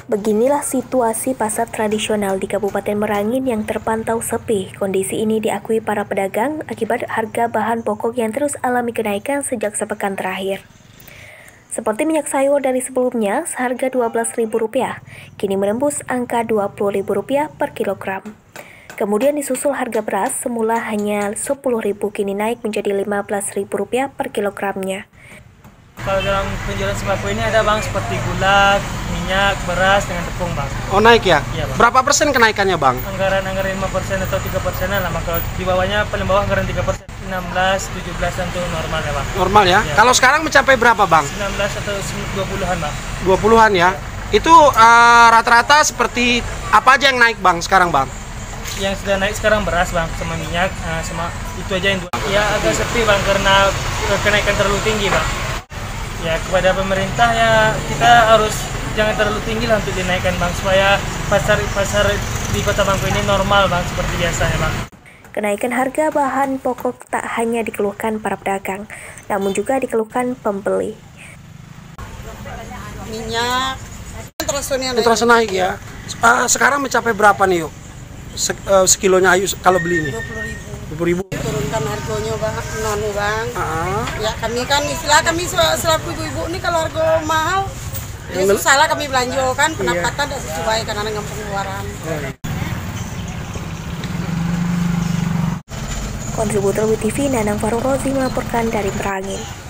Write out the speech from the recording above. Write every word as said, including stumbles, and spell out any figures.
Beginilah situasi pasar tradisional di Kabupaten Merangin yang terpantau sepi. Kondisi ini diakui para pedagang akibat harga bahan pokok yang terus alami kenaikan sejak sepekan terakhir. Seperti minyak sayur dari sebelumnya seharga dua belas ribu rupiah, kini menembus angka dua puluh ribu rupiah per kilogram. Kemudian disusul harga beras semula hanya sepuluh ribu kini naik menjadi lima belas ribu rupiah per kilogramnya. Kalau dalam penjualan sembako ini ada bang seperti gula, minyak, beras dengan tepung bang. Oh naik ya? Iya bang. Berapa persen kenaikannya bang? Anggaran-anggaran lima persen atau tiga persen lah. Kalau di bawahnya paling bawah anggaran tiga persen. enam belas, tujuh belas itu normal ya bang. Normal ya? Ya. Kalau sekarang mencapai berapa bang? sembilan belas atau dua puluhan bang. dua puluhan ya? Ya. Itu uh, rata-rata seperti apa aja yang naik bang sekarang bang? Yang sudah naik sekarang beras bang, sama minyak, uh, sama itu aja yang dua. Ya agak sepi bang karena kenaikan terlalu tinggi bang. Ya kepada pemerintah ya kita harus jangan terlalu tinggi lah untuk dinaikkan bang, supaya pasar pasar di Kota Bangko ini normal bang seperti biasanya bang. Kenaikan harga bahan pokok tak hanya dikeluhkan para pedagang, namun juga dikeluhkan pembeli. Minyak terus naik. Terus naik ya. Uh, sekarang mencapai berapa nih yuk? Se uh, sekilonya ayu kalau beli ini? dua puluh ribu. dua puluh ribu. Turunkan harganya bang, nonu bang. Uh -huh. Ya kami kan istilah kami selaku ibu-ibu ini kalau harga mahal, ya susah lah kami belanja kan, pendapatan tidak sesuai karena dengan pengeluaran. Oh. Kontributor W T V Nanang Farung Rozi melaporkan dari Merangin.